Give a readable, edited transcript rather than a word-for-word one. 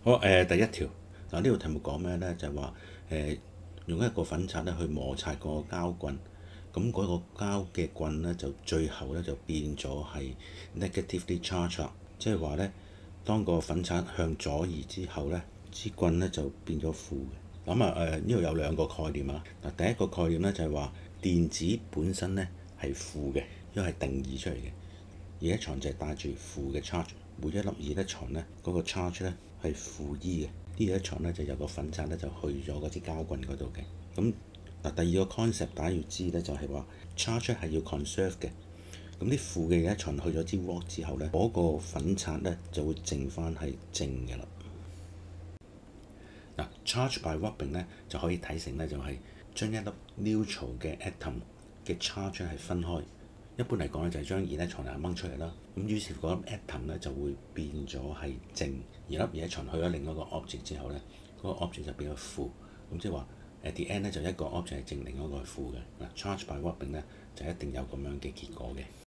好第一條嗱，呢條題目講咩咧？就係話用一個粉刷咧去摩擦個膠棍，咁嗰個膠嘅棍咧就最後咧就變咗係 negatively charged 啦，即係話咧當個粉刷向左移之後咧，支棍咧就變咗負嘅。咁呢度有兩個概念啊。嗱，第一個概念咧就係話電子本身咧係負嘅，因為係定義出嚟嘅。electron就係帶住負嘅 charge，每一粒electron咧嗰個 charge 咧係負 E 嘅。啲electron咧就有個粉刷咧就去咗嗰支膠棍嗰度嘅。咁嗱，第二個 concept 大家要知咧就係話 charge 係要 conserve 嘅。咁啲負嘅electron去咗支 work 之後咧，嗰個粉刷咧就會剩翻係正嘅啦。嗱，charge by warping 咧就可以睇成咧就係將一粒 neutral 嘅 atom 嘅 charge 係分開。一般嚟講咧就係將electron掹出嚟啦，咁於是嗰粒 atom 咧就會變咗係正，而粒electron去咗另一個 object 之後咧，嗰個 object 就變咗負，咁即係話at the end 咧就一個 object 係正，另一個係負嘅。嗱，charge by warping 咧就一定有咁樣嘅結果嘅。